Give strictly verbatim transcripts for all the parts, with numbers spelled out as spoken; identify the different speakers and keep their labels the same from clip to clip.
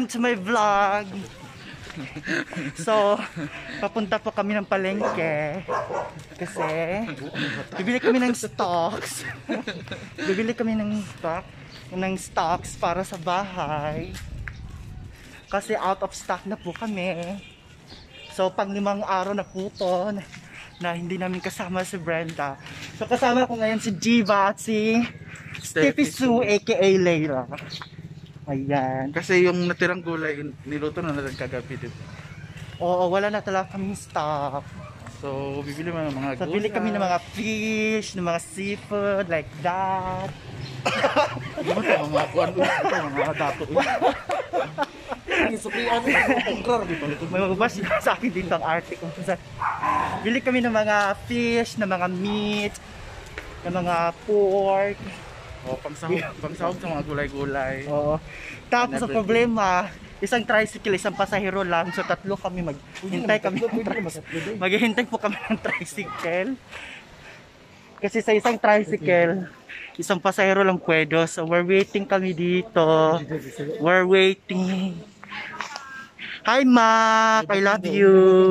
Speaker 1: Welcome to my vlog. So, papunta po kami ng palengke kasi bibili kami ng stocks. Bibili kami ng stock, ng stocks para sa bahay. Kasi out of stock na po kami. So, pang limang araw na po to na, na hindi namin kasama si Brenda. So, kasama ko ngayon si Jiva at si Steffi Sue aka Leira. Ayan.
Speaker 2: Kasi yung natirang gulay, niluto na natin kagabi dito.
Speaker 1: Oo, wala na talaga kaming stock.
Speaker 2: So, bibili mo ng mga
Speaker 1: So,
Speaker 2: gulay.
Speaker 1: bili kami ng mga fish, ng mga seafood, like that.
Speaker 2: Hindi mo ito, mga kuwan ko. Ito, mga dato. Isukrian mo, pagkrar dito.
Speaker 1: May magbabas sa akin dito ang article. Bili kami ng mga fish, ng mga meat, ng mga pork.
Speaker 2: O, pangsahog, pangsahog sa mga gulay-gulay.
Speaker 1: Oo. Tapos ang problema, isang tricycle, isang pasahero lang. So tatlo kami, maghintay kami ng tricycle. Maghihintay po kami ng tricycle. Kasi sa isang tricycle, isang pasahero lang pwede. So we're waiting kami dito. We're waiting. Hi Mac, I love you.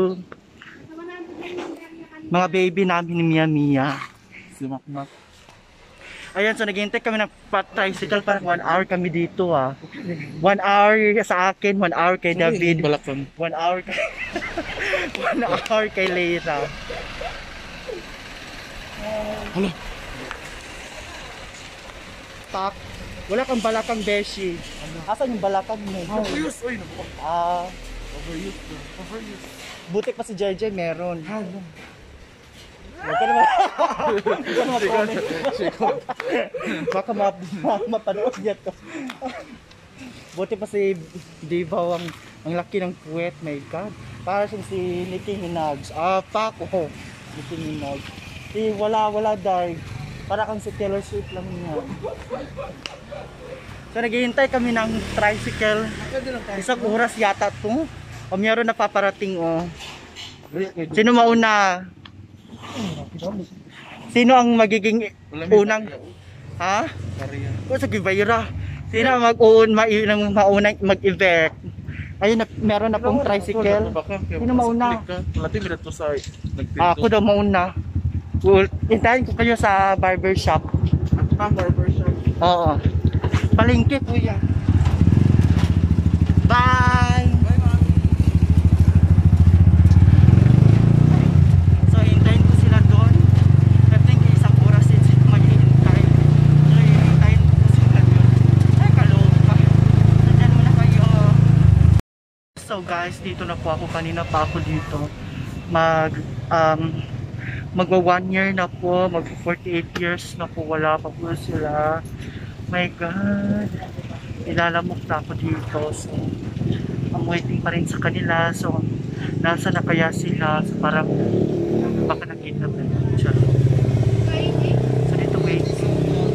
Speaker 1: Mga baby namin ni Mia Mia.
Speaker 2: Si Makmak.
Speaker 1: Ayan, so naghihintay kami ng tricycle, parang one hour kami dito ah. One hour sa akin, one hour kay David.
Speaker 2: Balakon.
Speaker 1: One hour kay... one hour kay Leira.
Speaker 2: Hala.
Speaker 1: Tak. Wala kang balakang beshi. Asan yung balakang mo?
Speaker 2: Overuse. Uy, nabuka.
Speaker 1: Ah,
Speaker 2: Overuse. Overuse.
Speaker 1: buti pa si J J meron. Huwag ka naman. Huwag ka naman. Baka mapanood niya to. Buti pa si Diva ang, ang laki ng puwet. My God. Para siyang si Nicki Minaj. Ah, Paco. Nicki Minaj. Si wala, wala dark. Para kang si Taylor Swift lang niya. So naghihintay kami ng tricycle. Isang oras yata to. O meron na paparating o. Sino mauna? Sino ang magiging unang? Ha?
Speaker 2: Kariya.
Speaker 1: O sa Gibayra. Sino ang mag-uun maunang maunang mag-effect? Ayun na, meron na pong tricycle. Sino mauna?
Speaker 2: Malati mo to sa
Speaker 1: Ah, ako daw mauna. Well, hintayin ko kayo sa barbershop.
Speaker 2: Ah, barbershop.
Speaker 1: Oo. Palengke kuya. Bye!
Speaker 2: Bye, mami.
Speaker 1: So, hintayin ko sila doon. I think isang oras din sila maghihintay. So, hintayin ko sila doon. Ay, kaloka. Nandiyan muna kayo. So guys, dito na po ako. Kanina pa ako dito. Mag, um, magwa one year na po. Mag forty-eight years na po. Wala pa po sila. My God. Ilalamok na ako dito. So, I'm waiting pa rin sa kanila. So, nasa na kaya sila? So, parang baka nakita mo siya. So, dito waiting.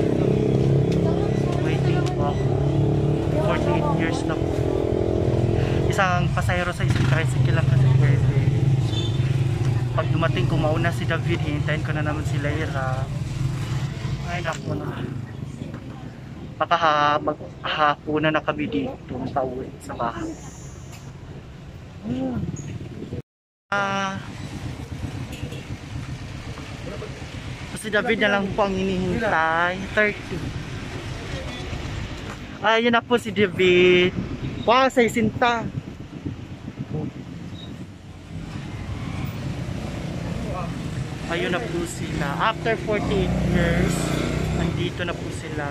Speaker 1: Waiting po ako. forty-eight years na po. Isang pasahero sa isang tricycle lang kasi pwede. Pag dumating, kung mauna si David, hintayin ko na naman si Leira. Ay, naku na. Baka ha, maghapunan na kami dito sa uwi sa bahay. Hmm. Ah, si David na lang po ang hinihintay. thirty. Ayun na po si David. Wow, sa isinta. Ayun na po sila. After forty-eight years, nandito na po sila.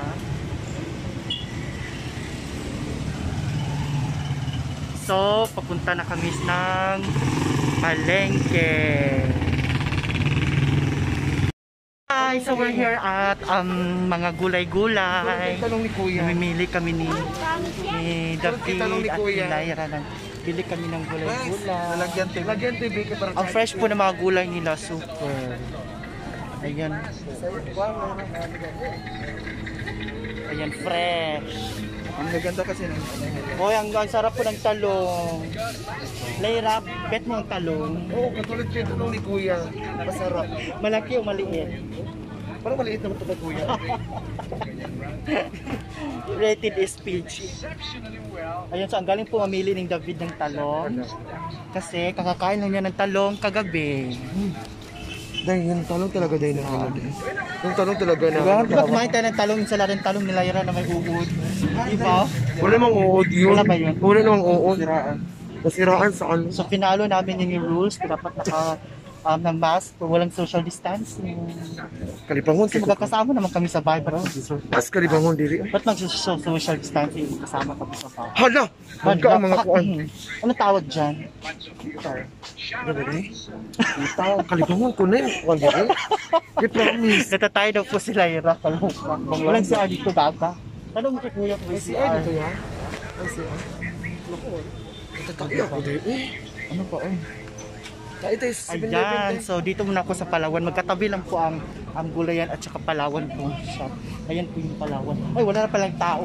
Speaker 1: So, papunta na kami ng palengke. Hi, so we're here at um, mga gulay-gulay.
Speaker 2: Tanong ni Kuya.
Speaker 1: Namimili kami ni, ni David
Speaker 2: Tanong ni
Speaker 1: at
Speaker 2: Kuya.
Speaker 1: ni Leira. Bili kami ng gulay-gulay.
Speaker 2: Lalagyan tayo. Lalagyan tayo.
Speaker 1: Ang fresh po ng mga gulay nila, super. Ayan. Ayan, fresh.
Speaker 2: Ang maganda kasi ng
Speaker 1: Hoy, ang, ang sarap po ng talong. Leira, bet mo ang talong.
Speaker 2: Oo, oh, katulad siya tanong ni Kuya. Masarap.
Speaker 1: Malaki o maliit?
Speaker 2: Parang maliit naman ito kay Kuya.
Speaker 1: Rated is P G. Ayun, so ang galing po mamili ng David ng talong. Kasi kakakain lang niya ng talong kagabi.
Speaker 3: Dahil yung talong talaga dahil na ano din. Yung talong talaga na.
Speaker 1: Diba? Diba kumain tayo ng talong, isa lang rin talong nila Ira na may uod. Diba?
Speaker 3: Wala namang uod yun.
Speaker 1: Wala ba yun?
Speaker 3: Wala namang uod. Nasiraan sa ano.
Speaker 1: So pinalo namin yung rules, dapat naka um, ng mask, walang social distancing.
Speaker 3: Kalibangon.
Speaker 1: Kasi magkakasama naman kami sa bahay, bro.
Speaker 3: As kalibangon diri.
Speaker 1: Ba't mag-social distancing kasama kami sa bahay?
Speaker 3: Hala! Huwag ka ang mga kuan.
Speaker 1: Ano tawag dyan?
Speaker 3: Ano ba Itaw, kalibangon ko na yun. Kuan diri. I promise.
Speaker 1: Natatay daw po sila, Ira. Walang si Adi ko baba. Tanong mo kay Kuya kung si
Speaker 3: Ay,
Speaker 1: R.
Speaker 3: dito yan. Ay, si R. Natataki ako diri. Eh, ano pa eh? Ito is
Speaker 1: Ayan, so dito muna ako sa Palawan. Magkatabi lang po ang, ang Gulayan at saka Palawan po shop. Ayan po yung Palawan. Ay, wala na palang tao.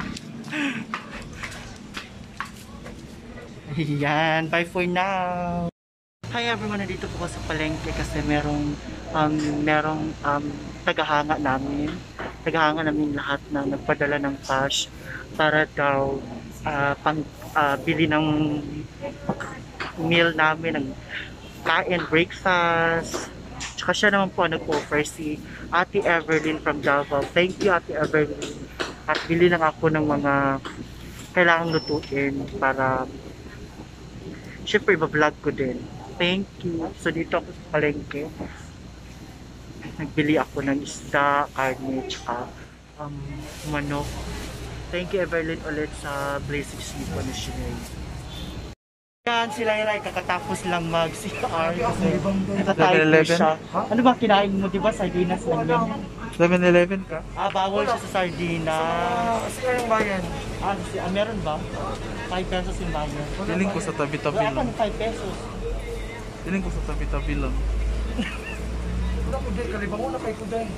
Speaker 1: Ayan, bye for now. Hi everyone, nandito po ako sa palengke kasi merong um, merong um, tagahanga namin. Tagahanga namin lahat na nagpadala ng cash para daw uh, pang uh, bili ng meal namin, ng kain, breakfast. Tsaka siya naman po nag-offer, si Ate Everlyn from Davao. Thank you, Ate Everlyn. At bili lang ako ng mga kailangang lutuin para syempre iba-vlog ko din. Thank you. So dito ako sa palengke. Nagbili ako ng isda, karne, tsaka um, manok. Thank you Everlyn ulit sa Blazing Snipo na Shinay. Yan, sila Ira, kakatapos lang mag-C R kasi natatay ko siya. Ano ba kinain mo, di ba? Sardinas lang yan.
Speaker 3: seven eleven ka?
Speaker 1: Ah, bawal siya sa sardinas.
Speaker 3: Kasi kayong bayan.
Speaker 1: Ah, si, ah, meron ba? five pesos yung bayan.
Speaker 2: Piling ko sa tabi-tabi
Speaker 1: Wala pa
Speaker 2: lang.
Speaker 1: ng five pesos.
Speaker 2: Piling ko sa tabi-tabi lang.
Speaker 3: Wala ko dahil, kalibangon na kayo ko dahil.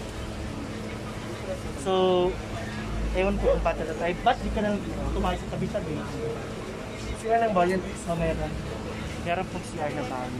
Speaker 1: So, ewan ko kung pata na tayo. Ba't di ka na tumayo sa tabi-tabi?
Speaker 3: C R ng bayan.
Speaker 1: So, meron. Meron pong C R na bayan.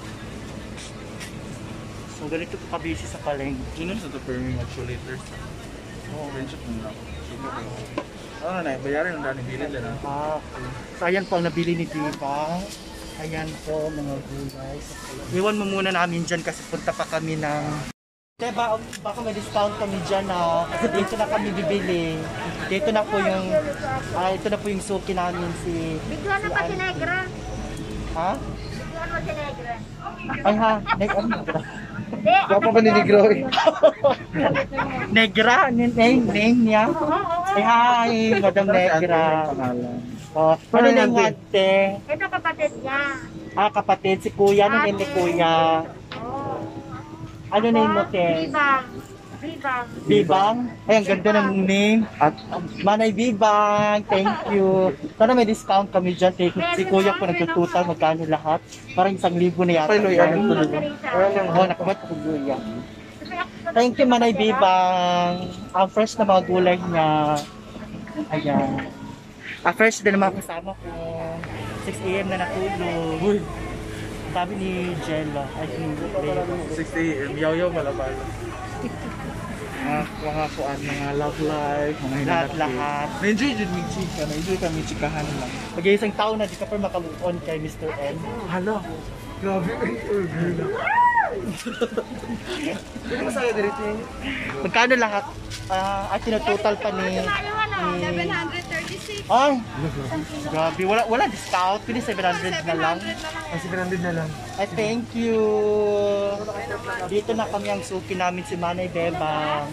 Speaker 1: So, ganito po kabisi sa palengke.
Speaker 2: Yun sa perming actually later. Oo, friendship mo na. Oo na, bayaran ang dami bilid na.
Speaker 1: Ah, okay. So, ayan po ang nabili ni Diva. Ayan po mga gulay. Iwan mo muna namin dyan kasi punta pa kami ng... Kaya ba, baka may discount kami dyan na kasi dito na kami bibili. Dito na po yung... Ah, ito na po yung suki namin si...
Speaker 4: Bigyan na pa si Negra.
Speaker 1: Ha?
Speaker 4: Bigyan mo si Negra.
Speaker 1: Ay ha, neg ano negra?
Speaker 4: Hindi.
Speaker 3: Kaya pa ba ni Negro eh?
Speaker 1: Negra, name, name niya. Ay hi, Madam Negra. Oh, ano na yung ate?
Speaker 4: Ito kapatid niya.
Speaker 1: Ah, kapatid, si Kuya, ano name ni Kuya?
Speaker 4: Oh.
Speaker 1: Ano name mo, te?
Speaker 4: Bibang. Bibang.
Speaker 1: Bibang? Ay, ang ganda ng name. At Manay Bibang, thank you. Sana may discount kami dyan. Take, si Kuya po nagtututal, magkano lahat. Parang isang libo na yata.
Speaker 3: Ay, Loy, ano
Speaker 1: Yan.
Speaker 3: Wala lang.
Speaker 1: Oh, nakabat ko Kuya. Thank you, Manay Bibang. Ang fresh na mga gulay niya. Ayan. Ang fresh din na mga kasama ko. six a m na natulog. Uy. Sabi ni Jello, I think
Speaker 2: six a m yaw-yaw malabal. Mga mga kuan, mga love life, mga hinanap.
Speaker 1: lahat-lahat.
Speaker 2: Na-enjoy dyan may chika, na-enjoy kami chikahan lang.
Speaker 1: Pag isang taon na di ka pa makamove on kay Mister M.
Speaker 3: Hala. Grabe. Hindi ko sa'yo dito eh.
Speaker 1: Magkano lahat? Ah, at tinutotal pa ni... ni
Speaker 4: seven hundred thirty-six.
Speaker 1: Ay! Grabe, wala wala discount. Pili seven hundred na lang.
Speaker 3: Ang seven hundred na lang.
Speaker 1: Ay, thank you! Dito na kami ang suki namin si Manay Bebang.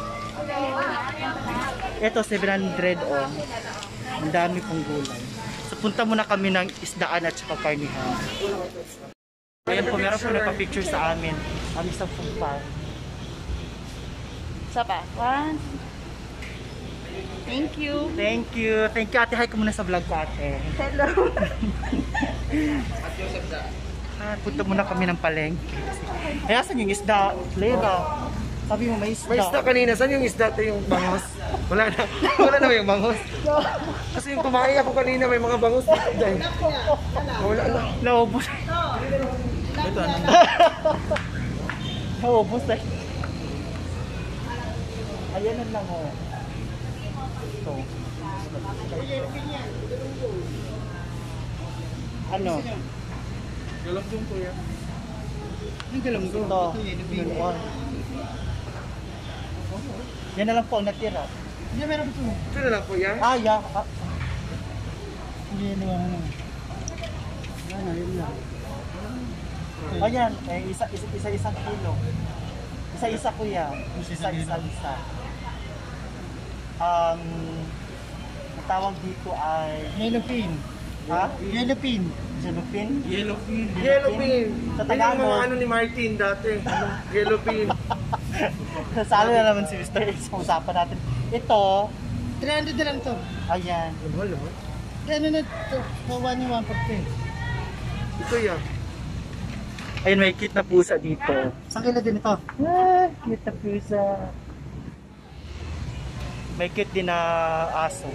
Speaker 1: Ito, seven hundred oh. Ang dami pong gulay. So, punta muna kami ng isdaan at saka karnihan. Ayan po, meron po nagpa-picture sa amin. Ang isang food park.
Speaker 4: Isa pa. One. Thank you.
Speaker 1: Thank you. Thank you, ate. Hi ka muna sa vlog ko, ate.
Speaker 4: Hello.
Speaker 1: Ah, punta muna kami ng palengke. Ay, asan yung isda? Lera. Sabi mo may isda.
Speaker 3: May isda kanina. Saan yung isda ito yung bangos? Wala na. Wala na yung bangos. Kasi yung kumain ako kanina may mga bangos. Dahil. Wala na.
Speaker 1: Naubos.
Speaker 2: Ito ano?
Speaker 1: Naubos na. Ayan na lang oh. ito. Ano?
Speaker 2: Galunggong kuya.
Speaker 1: Yung galunggong. Ito. Yun. Yan na lang po ang natira.
Speaker 3: Hindi, meron ito. Ito na lang po yan.
Speaker 1: Ah, yeah. Ah.
Speaker 3: Hindi, hindi mo ano. Yan, yun lang.
Speaker 1: Ayan, eh, isa, isa, isa isang kilo. Isa isa kuya. Isa isa isa. Um, ang tawag dito ay
Speaker 3: Yellow pin.
Speaker 1: ha?
Speaker 3: Yellow pin.
Speaker 1: Yellow pin?
Speaker 2: Yellow pin.
Speaker 3: Yellow pin.
Speaker 1: Sa
Speaker 3: Yun yung
Speaker 1: Tagalog.
Speaker 3: mga ano ni Martin dati. Yellow pin.
Speaker 1: Salo na naman si mister X sa usapan natin. Ito,
Speaker 3: three hundred na lang to.
Speaker 1: ayan.
Speaker 3: Wala. Ano na to? one in one fifty. Ito yan.
Speaker 1: Ayun, may cute na pusa dito.
Speaker 3: Isang kilo din ito.
Speaker 1: Ah, cute na pusa. May cute din na aso.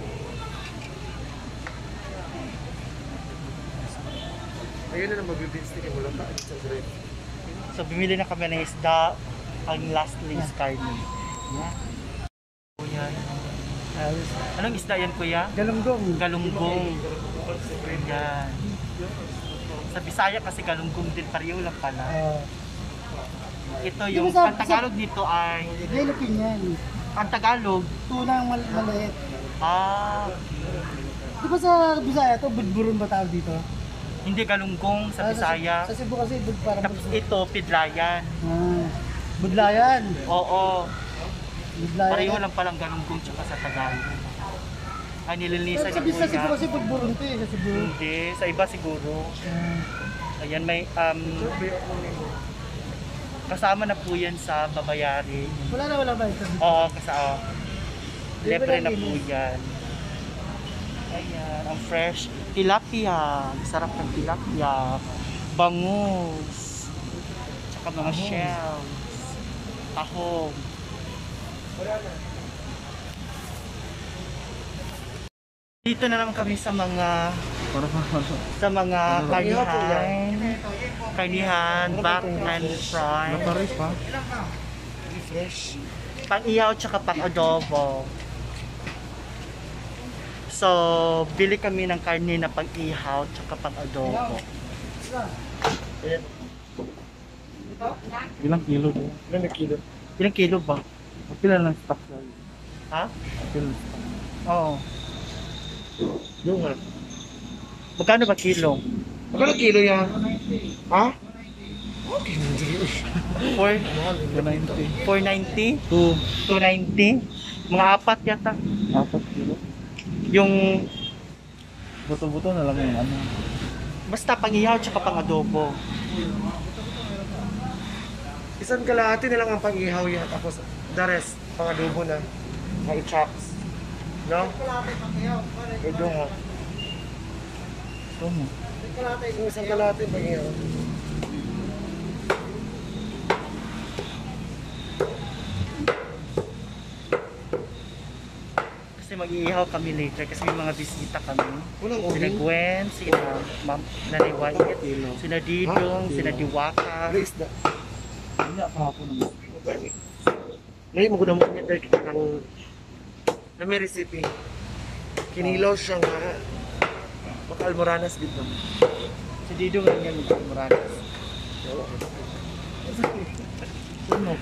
Speaker 3: Ayun na lang magbibinstick mo lang tayo sa bread.
Speaker 1: So, bumili na kami ng isda. Ang last is carne. Yeah. Kuya. Anong isda yan, kuya?
Speaker 3: Galunggong.
Speaker 1: Galunggong. Yan. Sa Bisaya kasi galunggong din, pareho lang pala.
Speaker 3: Uh,
Speaker 1: Ito yung,
Speaker 3: Di ba sa-
Speaker 1: ang Tagalog dito ay,
Speaker 3: Yellow pin yan.
Speaker 1: ang Tagalog,
Speaker 3: Tunang mal maliit.
Speaker 1: ah,
Speaker 3: Di ba sa Bisaya to budburun ba tawag dito?
Speaker 1: hindi galunggong sa
Speaker 3: Ah,
Speaker 1: Bisaya.
Speaker 3: Sa Cebu kasi bud parang
Speaker 1: Tapos
Speaker 3: budbur.
Speaker 1: ito, pidlayan.
Speaker 3: Ah. Budlayan.
Speaker 1: Oo.
Speaker 3: Budlayan.
Speaker 1: Pareho lang palang galunggong tsaka sa Tagalog. Ay, nililinisan
Speaker 3: Sa
Speaker 1: ni
Speaker 3: Cebu
Speaker 1: Kuya.
Speaker 3: kasi budburun to eh, sa Cebu.
Speaker 1: Hindi, sa iba siguro.
Speaker 3: Ah.
Speaker 1: Ayan, may, um, kasama na po yan sa babayari.
Speaker 3: Wala na wala ba ito?
Speaker 1: Oo, kasama. Libre na po
Speaker 3: Libre.
Speaker 1: yan. Ayan, ang fresh tilapia. Sarap ng tilapia. Bangus. Tsaka mga shells. Tahong. Dito na naman kami sa mga sa mga karnihan. Karnihan, back and front.
Speaker 2: Naparis pa?
Speaker 3: Fresh.
Speaker 1: Pang-ihaw tsaka pang-adobo. So, bili kami ng karne na pang-ihaw tsaka pang-adobo. Ayan.
Speaker 2: Ilang kilo din?
Speaker 3: Ilan na kilo?
Speaker 1: Ilang kilo ba?
Speaker 2: Pila lang stock na.
Speaker 1: Ha?
Speaker 2: Pila lang stock.
Speaker 1: Oo.
Speaker 3: Yung nga.
Speaker 1: Magkano ba kilo?
Speaker 3: Magkano kilo yan? Ha?
Speaker 1: four
Speaker 2: two ninety.
Speaker 1: four ninety?
Speaker 2: two.
Speaker 1: two ninety? Mga apat yata.
Speaker 2: Apat kilo.
Speaker 1: Yung
Speaker 2: Buto-buto na lang yung ano.
Speaker 1: basta pang-ihaw tsaka pang-adobo.
Speaker 3: Isang kalahati na lang ang pang-ihaw yan. Tapos the rest, pang-adobo na. Mga chops. No? Ito nga.
Speaker 2: Ito mo.
Speaker 3: Yung isang kalahati pang-ihaw.
Speaker 1: Kasi mag-iihaw kami later kasi may mga bisita kami.
Speaker 3: Walang
Speaker 1: Sina
Speaker 3: oven.
Speaker 1: Gwen, sina Ma'am Nanay Wait,
Speaker 2: Kilo.
Speaker 1: sina Didong,
Speaker 2: Ha?
Speaker 1: sina Diwaka.
Speaker 3: Please na.
Speaker 2: Hindi ako hapon naman.
Speaker 3: Ngayon, maganda mo niya dahil kita ng na may recipe. Kinilaw siya nga. Baka almoranas dito.
Speaker 1: Si Didong rin yan yung Morales.
Speaker 2: Sunog.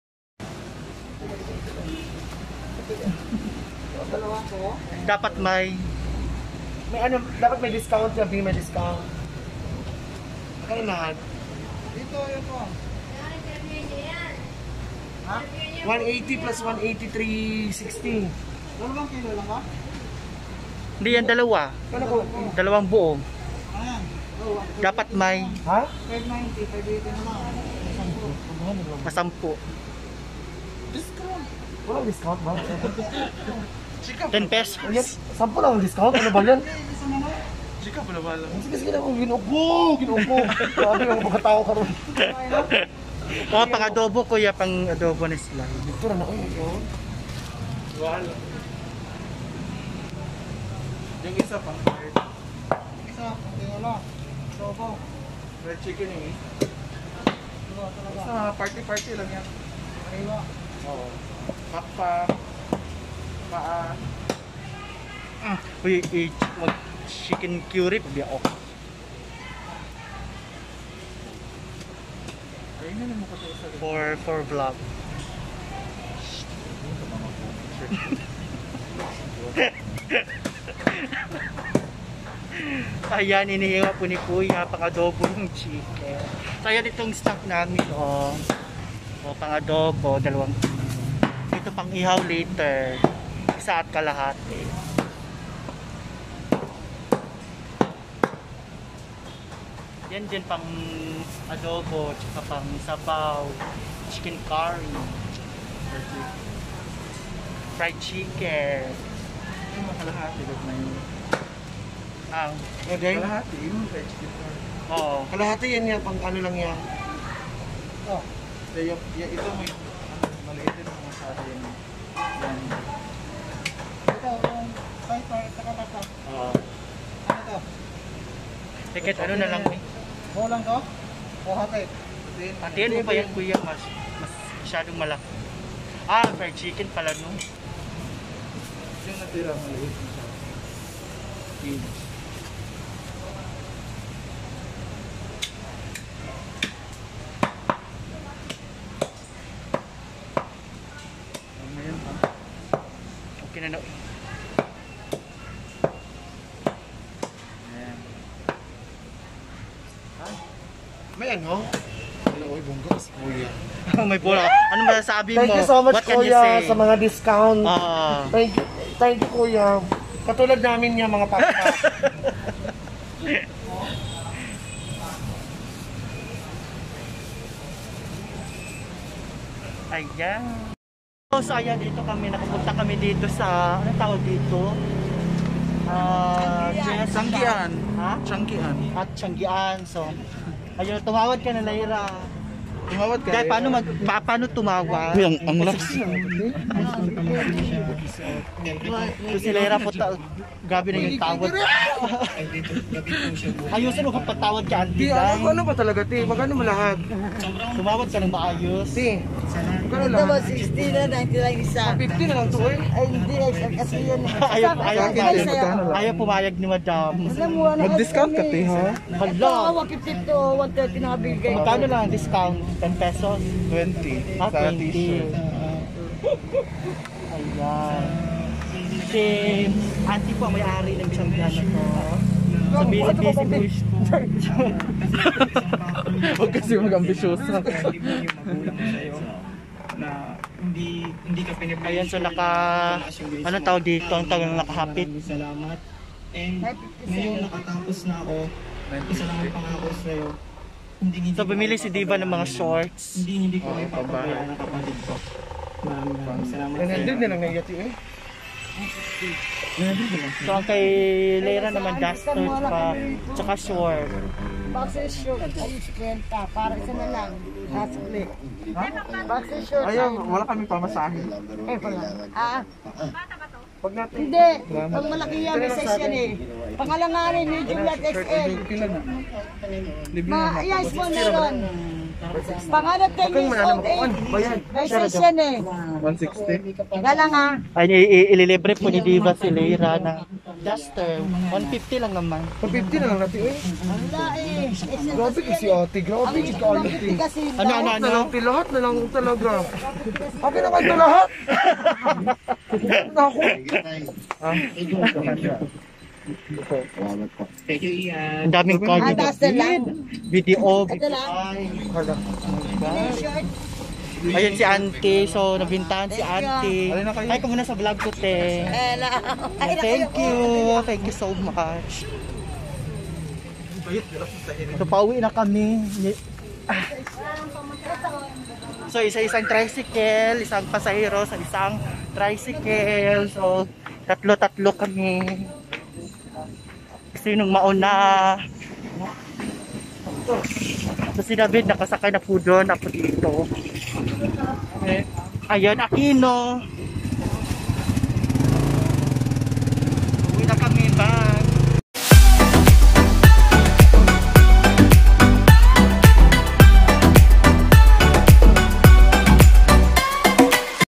Speaker 1: Dapat may
Speaker 3: May ano, dapat may discount yan, may discount. Magkano lahat? Dito, yun po. Ha? one eighty plus one eighty, three sixty. Dalawang kilo lang ba?
Speaker 1: hindi yan dalawa.
Speaker 3: Kano ko?
Speaker 1: Dalawang buo.
Speaker 3: Ayan.
Speaker 1: Dapat may
Speaker 3: Ha? five ninety, five eighty naman.
Speaker 1: masampu.
Speaker 3: Discount. Walang discount ba?
Speaker 1: ten pesos.
Speaker 3: Ayan, sampo lang ang discount. Ano ba yan?
Speaker 2: Sika pala pala.
Speaker 3: Sige, sige lang. Ginupo! Ginupo! Sabi ng mga tao karon.
Speaker 1: O, pang adobo kuya, pang adobo na sila.
Speaker 3: Dito na ako yun.
Speaker 2: Wala. Yung isa pang fried.
Speaker 3: Isa, hindi wala. Sobo.
Speaker 2: Fried chicken eh. Sa party-party lang yan.
Speaker 3: Aywa.
Speaker 2: Oo. Pakpak. Paa.
Speaker 1: Uy, eh, mag chicken curry pa biya ako.
Speaker 2: Ayun na naman ko sa isa.
Speaker 1: For for vlog. Ayan, inihiwa po ni Kuya pang adobo ng chicken. So ayan itong stock namin, oh. O pang adobo, dalawang ito pang ihaw later. Isa at kalahati. Yan din pang adobo, tsaka pang sabaw, chicken curry, fried chicken.
Speaker 2: Yung makalahati doon na yun.
Speaker 1: Ang,
Speaker 3: Okay.
Speaker 2: Kalahati, yung veg chicken.
Speaker 1: oo.
Speaker 3: Kalahati yan yan, pang ano lang yan.
Speaker 2: Oh. So, yung, yung, ito may ano, maliit din ang masyado yung yan. Ito, yung fighter, saka na to.
Speaker 1: Oo.
Speaker 2: Ano to?
Speaker 1: Ticket, ano na lang eh.
Speaker 2: Buo lang to? O hati? Then,
Speaker 1: Hatiin mo pa yan, Kuya, mas, mas masyadong malaki. Ah, fried chicken pala no.
Speaker 2: yung natira maliit na siya. Yun. Ngayon, ha?
Speaker 1: Okay na no.
Speaker 2: Ayan.
Speaker 3: May ano? Ano, oy, bongga si Kuya.
Speaker 1: May bola. Ano masasabi mo?
Speaker 3: Thank you so much,
Speaker 1: What can you
Speaker 3: Kuya,
Speaker 1: say?
Speaker 3: sa mga discount.
Speaker 1: Ah.
Speaker 3: Thank you, thank you, Kuya. Katulad namin niya, mga papa.
Speaker 1: Ayan. So ayan, dito kami, nakapunta kami dito sa, ano tawag dito? Ah, Jess-
Speaker 2: Sanggian.
Speaker 1: Ha?
Speaker 2: Changkian.
Speaker 1: At Tianggian. So, ayun, tumawad ka na, Lyra.
Speaker 2: Tumawad ka.
Speaker 1: Kaya paano, mag, pa, paano tumawad?
Speaker 2: Uy, ang, ang lakas.
Speaker 1: So si Lyra po, ta- grabe na yung tawad. Ayusin mo kung patawad ka,
Speaker 3: Di,
Speaker 1: Auntie.
Speaker 3: ano, ano ba talaga, Ti? Magkano mo lahat?
Speaker 1: Tumawad ka ng maayos.
Speaker 3: Ti, magkano
Speaker 5: Ito ba,
Speaker 3: lahat?
Speaker 5: sixty na, ninety lang isa.
Speaker 3: fifty na lang to, eh.
Speaker 5: Ay, hindi, ay, kasi yun.
Speaker 1: Ayaw, ayaw,
Speaker 3: Akin, Ti,
Speaker 1: ayaw,
Speaker 3: magkano lang?
Speaker 1: ayaw pumayag ni Madam.
Speaker 5: Alam mo, ano,
Speaker 2: Mag-discount ka, Ti, ha?
Speaker 5: Ito,
Speaker 1: Hala,
Speaker 5: one fifty to one thirty na bigay.
Speaker 1: magkano lang ang discount? ten pesos?
Speaker 2: twenty.
Speaker 1: Ah,
Speaker 2: Sa
Speaker 1: twenty.
Speaker 2: t-shirt.
Speaker 1: Ayan. Si auntie po ang may-ari ng Tianggian na to. So busy-busy po siya.
Speaker 2: Huwag kasi mag-ambisyoso.
Speaker 6: na hindi hindi ka pinipili.
Speaker 1: Ayan, so naka, anong tawag dito? Ang tawag na nakahapit.
Speaker 6: Salamat. And ngayon nakatapos na ako. Isa lang ang pangako sa'yo. Hindi hindi
Speaker 1: So bumili si Diva ng mga shorts.
Speaker 6: Hindi hindi ko
Speaker 2: Oo,
Speaker 6: ipapabayaan ang kapatid ko. Maraming maraming salamat
Speaker 3: Yan,
Speaker 6: sa'yo.
Speaker 3: nandun na lang na iyati, eh.
Speaker 1: So ang kay Lyra naman duster pa, tsaka short.
Speaker 5: Boxer short, ay, kwenta, para isa na lang. Asli. Boxer short.
Speaker 2: Ayaw, wala kami pamasahe.
Speaker 5: Eh, wala. Ah,
Speaker 3: Pag natin,
Speaker 5: hindi. Pag malaki yan, may size yan eh. Pangalanganin, medium lang X L.
Speaker 2: Kailan na? Libre
Speaker 5: Ma,
Speaker 2: na.
Speaker 5: yes po meron. Pangalan ten
Speaker 3: kung
Speaker 5: years
Speaker 3: mananam
Speaker 5: old
Speaker 3: ako,
Speaker 5: eh.
Speaker 3: ano ba yan?
Speaker 5: May size yan eh.
Speaker 2: one sixty.
Speaker 5: Teka lang ah.
Speaker 1: Ay, i- i- ililibre po ni Diva si Lyra ng duster. one fifty lang naman.
Speaker 3: pag fifty na lang natin, eh.
Speaker 5: Wala eh.
Speaker 3: Grabe kasi ate, grabe
Speaker 5: Ang
Speaker 3: kasi
Speaker 5: one
Speaker 3: ate.
Speaker 5: fifty kasi.
Speaker 1: Ano, ano,
Speaker 3: Lahat
Speaker 1: ano?
Speaker 3: na lang, Ti, lahat na lang talaga. Akin naman ito lahat. Ako.
Speaker 6: Thank you, Ian.
Speaker 1: Ang daming card
Speaker 5: Ah,
Speaker 1: ni
Speaker 5: duster lang.
Speaker 1: video.
Speaker 5: Ito lang.
Speaker 3: Hala.
Speaker 5: T-shirt.
Speaker 1: Ayun si Auntie. So nabintahan si Auntie.
Speaker 2: Alin na kayo?
Speaker 1: Ay, ko muna sa vlog ko, te.
Speaker 5: Eh, la. Ay,
Speaker 1: Thank you. Thank you so much. So pauwi na kami. So isa-isang tricycle, isang pasahero sa isang tricycle. So tatlo-tatlo kami. Sinong mauna? So si David nakasakay na po doon, ako dito. Ayan, Aquino.